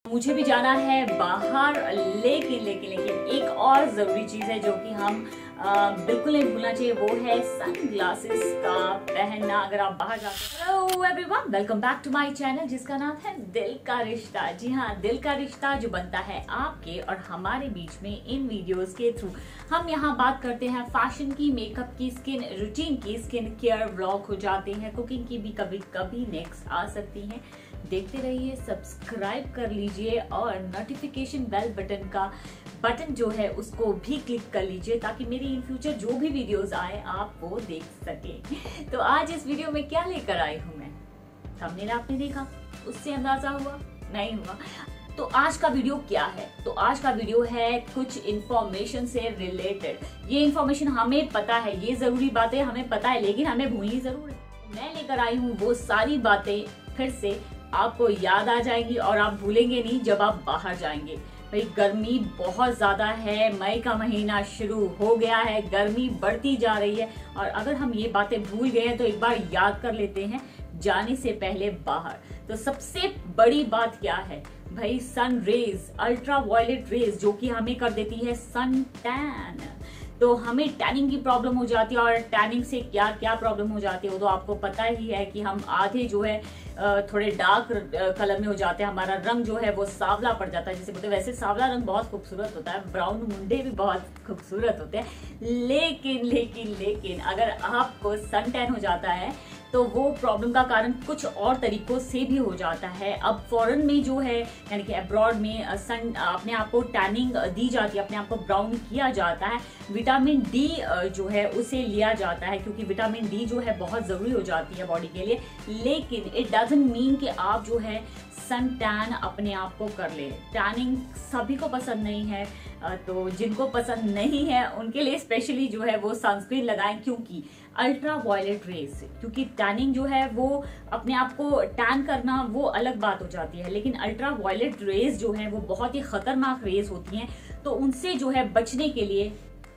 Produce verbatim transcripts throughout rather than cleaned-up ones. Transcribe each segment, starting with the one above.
मुझे भी जाना है बाहर, लेकिन लेकिन लेकिन एक और जरूरी चीज है जो कि हम आ, बिल्कुल नहीं भूलना चाहिए, वो है सनग्लासेस का पहनना अगर आप बाहर जाते हैं। Hello everyone, welcome back to my channel जिसका नाम है दिल का रिश्ता। जी हाँ, दिल का रिश्ता जो बनता है आपके और हमारे बीच में इन वीडियोस के थ्रू। हम यहाँ बात करते हैं फैशन की, मेकअप की, स्किन रूटीन की, स्किन केयर व्लॉग हो जाते हैं, कुकिंग की भी कभी कभी नेक्स्ट आ सकती हैं। देखते रहिए, सब्सक्राइब कर लीजिए और नोटिफिकेशन बेल बटन का बटन जो है उसको भी क्लिक कर लीजिए ताकि मेरी इन फ्यूचर जो भी वीडियोस आए आप वो देख सके। तो आज इस वीडियो में क्या लेकर आई हूँ मैं, थंबनेल आपने देखा, उससे अंदाजा हुआ नहीं हुआ। तो आज का वीडियो क्या है? तो आज का वीडियो है कुछ इंफॉर्मेशन से रिलेटेड। ये इंफॉर्मेशन हमें पता है, ये जरूरी बातें हमें पता है, लेकिन हमें भूलनी जरूर है। मैं लेकर आई हूँ वो सारी बातें, फिर से आपको याद आ जाएंगी और आप भूलेंगे नहीं जब आप बाहर जाएंगे। भाई गर्मी बहुत ज्यादा है, मई का महीना शुरू हो गया है, गर्मी बढ़ती जा रही है और अगर हम ये बातें भूल गए हैं तो एक बार याद कर लेते हैं जाने से पहले बाहर। तो सबसे बड़ी बात क्या है भाई, sun rays, ultra violet rays जो कि हमें कर देती है सन टैन। तो हमें टैनिंग की प्रॉब्लम हो जाती है और टैनिंग से क्या क्या प्रॉब्लम हो जाती है वो तो आपको पता ही है कि हम आधे जो है थोड़े डार्क कलर में हो जाते हैं, हमारा रंग जो है वो सांवला पड़ जाता है जिसे बोलते हैं। वैसे सांवला रंग बहुत खूबसूरत होता है, ब्राउन मुंडे भी बहुत खूबसूरत होते हैं, लेकिन लेकिन लेकिन अगर आपको सन टैन हो जाता है तो वो प्रॉब्लम का कारण कुछ और तरीकों से भी हो जाता है। अब फॉरेन में जो है यानी कि अब्रॉड में सन अपने आप को टैनिंग दी जाती है, अपने आप को ब्राउन किया जाता है, विटामिन डी जो है उसे लिया जाता है क्योंकि विटामिन डी जो है बहुत जरूरी हो जाती है बॉडी के लिए। लेकिन इट डजंट मीन कि आप जो है सन टैन अपने आप को कर ले। टैनिंग सभी को पसंद नहीं है, तो जिनको पसंद नहीं है उनके लिए स्पेशली जो है वो सनस्क्रीन लगाएं, क्योंकि अल्ट्रा वायलेट रेज, क्योंकि टैनिंग जो है वो अपने आप को टैन करना वो अलग बात हो जाती है, लेकिन अल्ट्रा वायलेट रेज जो है वो बहुत ही खतरनाक रेज होती हैं। तो उनसे जो है बचने के लिए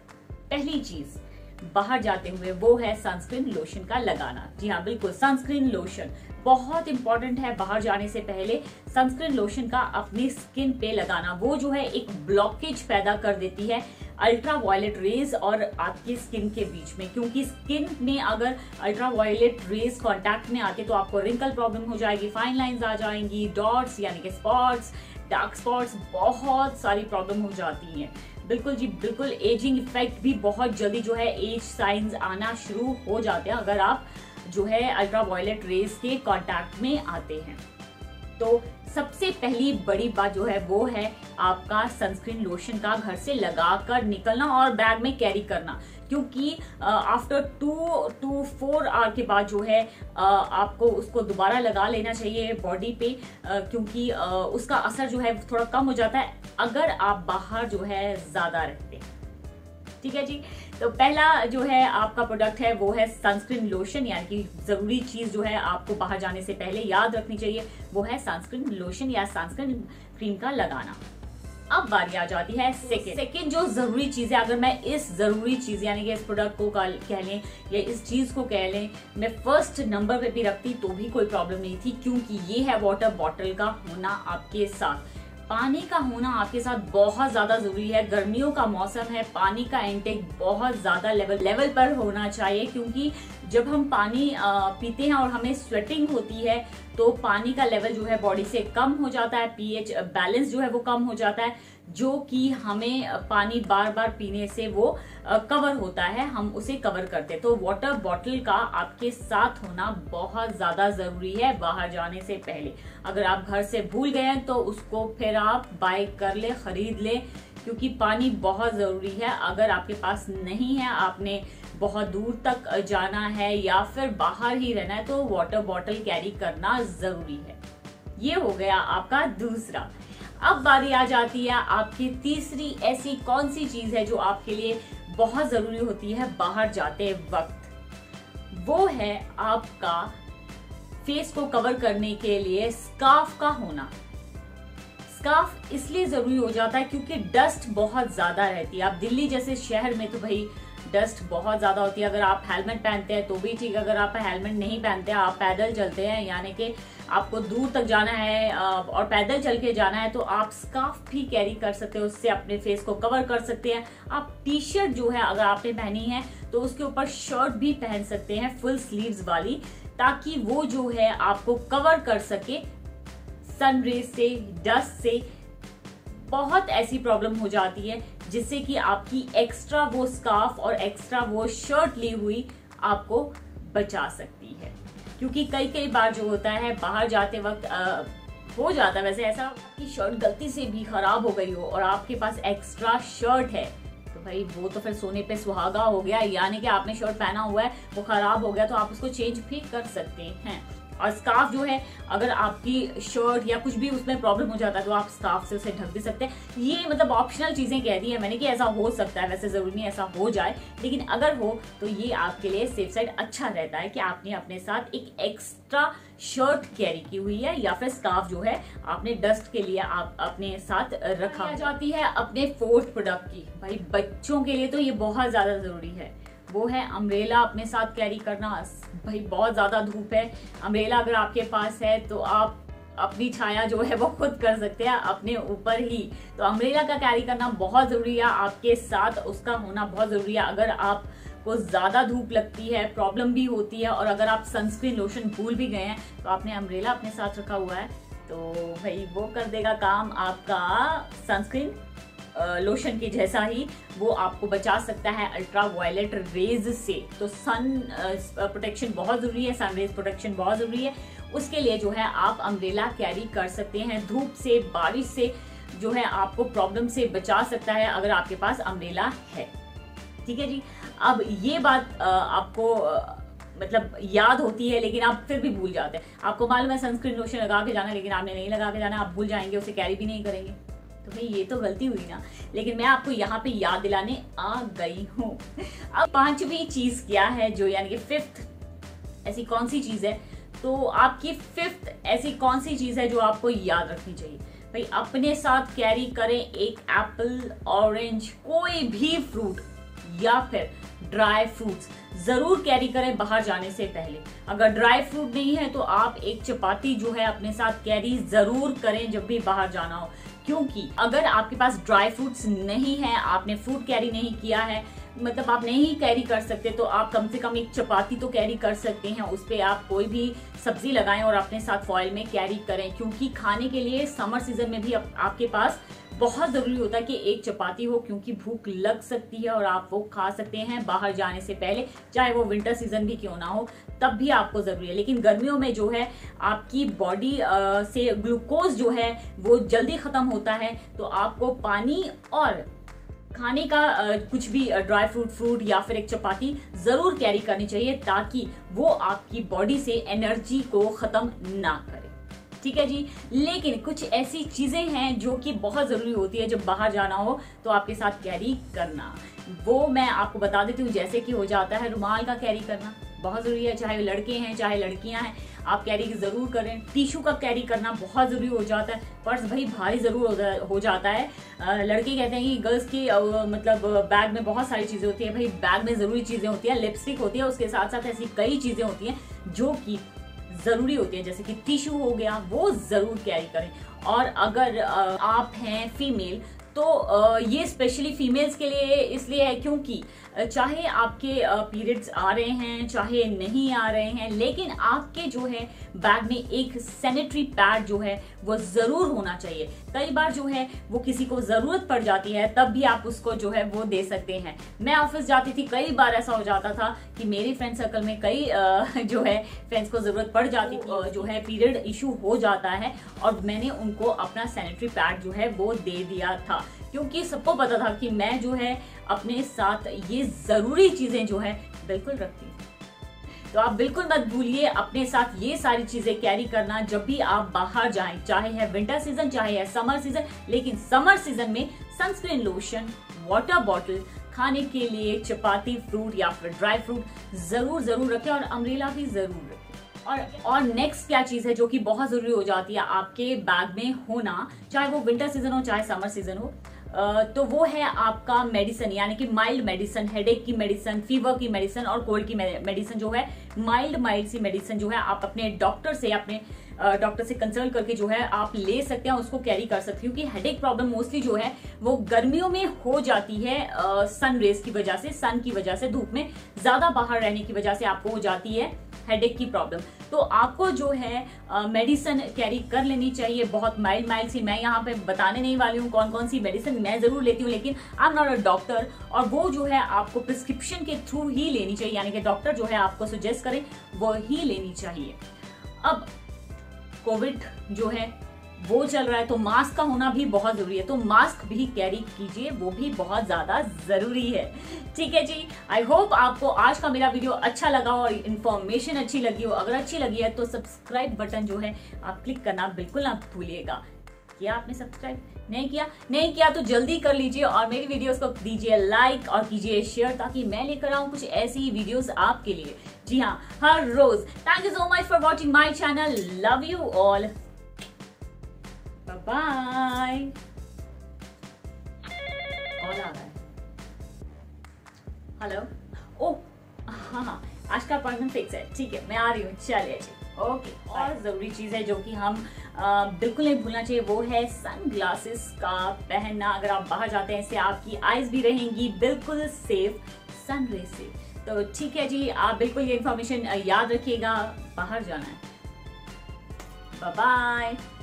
पहली चीज बाहर जाते हुए वो है सनस्क्रीन लोशन का लगाना। जी हाँ बिल्कुल, सनस्क्रीन लोशन बहुत इंपॉर्टेंट है। बाहर जाने से पहले सनस्क्रीन लोशन का अपनी स्किन पे लगाना, वो जो है एक ब्लॉकेज पैदा कर देती है अल्ट्रा वायलेट रेज और आपकी स्किन के बीच में, क्योंकि स्किन में अगर अल्ट्रा वायलेट रेज कांटेक्ट में आते तो आपको रिंकल प्रॉब्लम हो जाएगी, फाइन लाइंस आ जाएंगी, डॉट्स यानी कि स्पॉट्स, डार्क स्पॉट्स, बहुत सारी प्रॉब्लम हो जाती हैं। बिल्कुल जी बिल्कुल, एजिंग इफेक्ट भी बहुत जल्दी जो है एज साइंस आना शुरू हो जाते हैं अगर आप जो है अल्ट्रा वायलेट रेज के कांटेक्ट में आते हैं। तो सबसे पहली बड़ी बात जो है वो है आपका सनस्क्रीन लोशन का घर से लगाकर निकलना और बैग में कैरी करना, क्योंकि after two two four hour के बाद जो है uh, आपको उसको दोबारा लगा लेना चाहिए बॉडी पे, uh, क्योंकि uh, उसका असर जो है थोड़ा कम हो जाता है अगर आप बाहर जो है ज्यादा रहते हैं। ठीक है जी, तो पहला जो है आपका प्रोडक्ट है वो है सनस्क्रीन लोशन, यानी कि जरूरी चीज जो है आपको बाहर जाने से पहले याद रखनी चाहिए वो है सनस्क्रीन लोशन या सनस्क्रीन क्रीम का लगाना। अब बारी आ जाती है सेकेंड सेकेंड जो जरूरी चीज है। अगर मैं इस जरूरी चीज यानी कि इस प्रोडक्ट को कह लें या इस चीज को कह लें मैं फर्स्ट नंबर पे भी रखती तो भी कोई प्रॉब्लम नहीं थी, क्योंकि ये है वाटर बॉटल का होना आपके साथ। पानी का होना आपके साथ बहुत ज्यादा जरूरी है। गर्मियों का मौसम है, पानी का इंटेक बहुत ज्यादा लेवल लेवल पर होना चाहिए, क्योंकि जब हम पानी पीते हैं और हमें स्वेटिंग होती है तो पानी का लेवल जो है बॉडी से कम हो जाता है, पीएच बैलेंस जो है वो कम हो जाता है, जो कि हमें पानी बार बार पीने से वो कवर होता है, हम उसे कवर करते हैं। तो वाटर बॉटल का आपके साथ होना बहुत ज्यादा जरूरी है बाहर जाने से पहले। अगर आप घर से भूल गए हैं तो उसको फिर आप बाय कर ले, खरीद ले, क्योंकि पानी बहुत जरूरी है। अगर आपके पास नहीं है, आपने बहुत दूर तक जाना है या फिर बाहर ही रहना है, तो वाटर बॉटल कैरी करना जरूरी है। ये हो गया आपका दूसरा। अब बारी आ जाती है आपकी तीसरी, ऐसी कौन सी चीज है जो आपके लिए बहुत जरूरी होती है बाहर जाते वक्त, वो है आपका फेस को कवर करने के लिए स्कार्फ का होना। स्कार्फ इसलिए जरूरी हो जाता है क्योंकि डस्ट बहुत ज्यादा रहती है। आप दिल्ली जैसे शहर में तो भाई डस्ट बहुत ज्यादा होती है। अगर आप हेलमेट पहनते हैं तो भी ठीक, अगर आप हेलमेट नहीं पहनते हैं, आप पैदल चलते हैं, यानी कि आपको दूर तक जाना है और पैदल चल के जाना है तो आप स्कार्फ भी कैरी कर सकते हो, उससे अपने फेस को कवर कर सकते हैं। आप टी शर्ट जो है अगर आपने पहनी है तो उसके ऊपर शर्ट भी पहन सकते हैं फुल स्लीव्स वाली, ताकि वो जो है आपको कवर कर सके सन रेज से, डस्ट से। बहुत ऐसी प्रॉब्लम हो जाती है जिससे कि आपकी एक्स्ट्रा वो स्कार्फ और एक्स्ट्रा वो शर्ट ली हुई आपको बचा सकती है। क्योंकि कई कई बार जो होता है बाहर जाते वक्त आ, हो जाता है वैसे ऐसा कि शर्ट गलती से भी खराब हो गई हो और आपके पास एक्स्ट्रा शर्ट है तो भाई वो तो फिर सोने पे सुहागा हो गया। यानी कि आपने शर्ट पहना हुआ है, वो खराब हो गया तो आप उसको चेंज भी कर सकते हैं। और स्कार्फ जो है, अगर आपकी शर्ट या कुछ भी उसमें प्रॉब्लम हो जाता है तो आप स्कार्फ से उसे ढक भी सकते हैं। ये मतलब ऑप्शनल चीजें कह दी है मैंने कि ऐसा हो सकता है, वैसे जरूरी नहीं ऐसा हो जाए, लेकिन अगर हो तो ये आपके लिए सेफ साइड अच्छा रहता है कि आपने अपने साथ एक एक्स्ट्रा शर्ट कैरी की हुई है या फिर स्कार्फ जो है आपने डस्ट के लिए आप अपने साथ रखा जाती है। अपने फोर्थ प्रोडक्ट की, भाई बच्चों के लिए तो ये बहुत ज्यादा जरूरी है, वो है अम्ब्रेला अपने साथ कैरी करना। भाई बहुत ज्यादा धूप है, अम्ब्रेला अगर आपके पास है तो आप अपनी छाया जो है वो खुद कर सकते हैं अपने ऊपर ही। तो अम्ब्रेला का कैरी करना बहुत जरूरी है, आपके साथ उसका होना बहुत जरूरी है। अगर आपको ज्यादा धूप लगती है, प्रॉब्लम भी होती है, और अगर आप सनस्क्रीन लोशन भूल भी गए हैं तो आपने अम्ब्रेला अपने साथ रखा हुआ है तो भाई वो कर देगा काम आपका सनस्क्रीन लोशन के जैसा ही। वो आपको बचा सकता है अल्ट्रा वायलेट रेज से। तो सन प्रोटेक्शन बहुत जरूरी है, सन रेज प्रोटेक्शन बहुत जरूरी है। उसके लिए जो है आप अम्ब्रेला कैरी कर सकते हैं। धूप से, बारिश से जो है आपको प्रॉब्लम से बचा सकता है अगर आपके पास अम्ब्रेला है। ठीक है जी। अब ये बात आपको मतलब याद होती है लेकिन आप फिर भी भूल जाते हैं। आपको मालूम है सनस्क्रीन लोशन लगा के जाना, लेकिन आपने नहीं लगा के जाना, आप भूल जाएंगे, उसे कैरी भी नहीं करेंगे। तो भाई ये तो गलती हुई ना, लेकिन मैं आपको यहाँ पे याद दिलाने आ गई हूँ। अब पांचवी चीज क्या है जो, यानी कि फिफ्थ ऐसी कौन सी चीज है, तो आपकी फिफ्थ ऐसी कौन सी चीज है जो आपको याद रखनी चाहिए। भाई अपने साथ कैरी करें एक एप्पल, ऑरेंज, कोई भी फ्रूट या फिर ड्राई फ्रूट्स जरूर कैरी करें बाहर जाने से पहले। अगर ड्राई फ्रूट नहीं है तो आप एक चपाती जो है अपने साथ कैरी जरूर करें जब भी बाहर जाना हो। क्योंकि अगर आपके पास ड्राई फ्रूट्स नहीं है, आपने फ्रूट कैरी नहीं किया है, मतलब आप नहीं कैरी कर सकते, तो आप कम से कम एक चपाती तो कैरी कर सकते हैं। उस पे आप कोई भी सब्जी लगाएं और अपने साथ फॉइल में कैरी करें। क्योंकि खाने के लिए समर सीजन में भी आप, आपके पास बहुत जरूरी होता है कि एक चपाती हो, क्योंकि भूख लग सकती है और आप वो खा सकते हैं बाहर जाने से पहले, चाहे वो विंटर सीजन भी क्यों ना हो, तब भी आपको जरूरी है। लेकिन गर्मियों में जो है आपकी बॉडी से ग्लूकोज जो है वो जल्दी खत्म होता है, तो आपको पानी और खाने का आ, कुछ भी ड्राई फ्रूट फ्रूट या फिर एक चपाती जरूर कैरी करनी चाहिए, ताकि वो आपकी बॉडी से एनर्जी को खत्म ना करे। ठीक है जी। लेकिन कुछ ऐसी चीजें हैं जो कि बहुत जरूरी होती है जब बाहर जाना हो तो आपके साथ कैरी करना, वो मैं आपको बता देती हूँ। जैसे कि हो जाता है रुमाल का कैरी करना बहुत जरूरी है, चाहे लड़के हैं चाहे लड़कियां हैं, आप कैरी जरूर करें। टिश्यू का कैरी करना बहुत जरूरी हो जाता है। पर्स भाई भारी जरूर हो जाता है। लड़के कहते हैं कि गर्ल्स की मतलब बैग में बहुत सारी चीजें होती है। भाई बैग में जरूरी चीजें होती है, लिपस्टिक होती है, उसके साथ साथ ऐसी कई चीजें होती हैं जो कि जरूरी होती है, जैसे कि टिश्यू हो गया, वो जरूर कैरी करें। और अगर आप हैं फीमेल तो ये स्पेशली फीमेल्स के लिए इसलिए है क्योंकि चाहे आपके पीरियड्स आ रहे हैं चाहे नहीं आ रहे हैं, लेकिन आपके जो है बैग में एक सैनिटरी पैड जो है वो जरूर होना चाहिए। कई बार जो है वो किसी को जरूरत पड़ जाती है, तब भी आप उसको जो है वो दे सकते हैं। मैं ऑफिस जाती थी, कई बार ऐसा हो जाता था कि मेरी फ्रेंड सर्कल में कई जो है फ्रेंड्स को जरूरत पड़ जाती थी, जो है पीरियड इशू हो जाता है, और मैंने उनको अपना सैनिटरी पैड जो है वो दे दिया था, क्योंकि सबको पता था कि मैं जो है अपने साथ ये जरूरी चीजें जो है बिल्कुल रखती हूँ। तो आप बिल्कुल मत भूलिए अपने साथ ये सारी चीजें कैरी करना जब भी आप बाहर जाएं, चाहे है विंटर सीजन चाहे है समर सीजन। लेकिन समर सीजन में सनस्क्रीन लोशन, वाटर बॉटल, खाने के लिए चपाती, फ्रूट या फिर ड्राई फ्रूट जरूर जरूर रखें, और अम्ब्रेला भी जरूर रखें। और और नेक्स्ट क्या चीज है जो कि बहुत जरूरी हो जाती है आपके बैग में होना, चाहे वो विंटर सीजन हो चाहे समर सीजन हो, तो वो है आपका मेडिसिन, यानी कि माइल्ड मेडिसिन, हेडेक की मेडिसिन, फीवर की मेडिसिन और कोल्ड की मेडिसिन जो है, माइल्ड माइल्ड सी मेडिसिन जो है आप अपने डॉक्टर से, अपने डॉक्टर से कंसल्ट करके जो है आप ले सकते हैं, उसको कैरी कर सकते हैं। क्योंकि हेडेक प्रॉब्लम मोस्टली जो है वो गर्मियों में हो जाती है, सन रेज की वजह से, सन की वजह से, धूप में ज्यादा बाहर रहने की वजह से आपको हो जाती है हेडेक की प्रॉब्लम। तो आपको जो है मेडिसिन कैरी कर लेनी चाहिए, बहुत माइल्ड माइल्ड सी। मैं यहाँ पे बताने नहीं वाली हूँ कौन कौन सी मेडिसिन मैं जरूर लेती हूँ, लेकिन I am not a doctor, और वो जो है आपको प्रिस्क्रिप्शन के थ्रू ही लेनी चाहिए, यानी कि डॉक्टर जो है आपको सजेस्ट करे वो ही लेनी चाहिए। अब कोविड जो है वो चल रहा है, तो मास्क का होना भी बहुत जरूरी है, तो मास्क भी कैरी कीजिए, वो भी बहुत ज्यादा जरूरी है। ठीक है जी, आई होप आपको आज का मेरा वीडियो अच्छा लगा और इन्फॉर्मेशन अच्छी लगी हो। अगर अच्छी लगी है तो सब्सक्राइब बटन जो है आप क्लिक करना बिल्कुल ना भूलिएगा। किया आपने सब्सक्राइब? नहीं किया? नहीं किया तो जल्दी कर लीजिए, और मेरी वीडियोस को दीजिए लाइक और कीजिए शेयर, ताकि मैं लेकर आऊं कुछ ऐसी वीडियोस आपके लिए। जी हाँ, हर रोज। Thank you so much for watching my channel. Love you all. Bye. Call आ रहा है। हेलो। ओह हाँ हाँ, आज का अपॉइंटमेंट फिक्स है। ठीक है, मैं आ रही हूँ। चलिए जी, ओके। और जरूरी चीज है जो कि हम आ, बिल्कुल नहीं भूलना चाहिए, वो है सन ग्लासेस का पहनना। अगर आप बाहर जाते हैं, इससे आपकी आईज भी रहेंगी बिल्कुल सेफ सन रे से। तो ठीक है जी, आप बिल्कुल ये इन्फॉर्मेशन याद रखिएगा, बाहर जाना है। Bye bye.